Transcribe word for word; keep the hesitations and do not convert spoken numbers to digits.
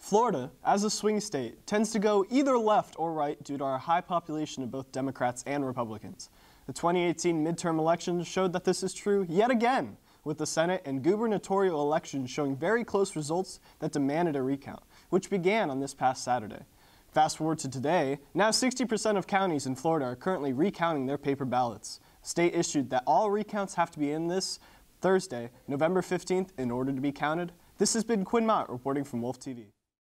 Florida, as a swing state, tends to go either left or right due to our high population of both Democrats and Republicans. The twenty eighteen midterm elections showed that this is true yet again, with the Senate and gubernatorial elections showing very close results that demanded a recount, which began on this past Saturday. Fast forward to today, now sixty percent of counties in Florida are currently recounting their paper ballots. The state issued that all recounts have to be in this Thursday, November fifteenth, in order to be counted. This has been Quinn Mott reporting from Wolf T V.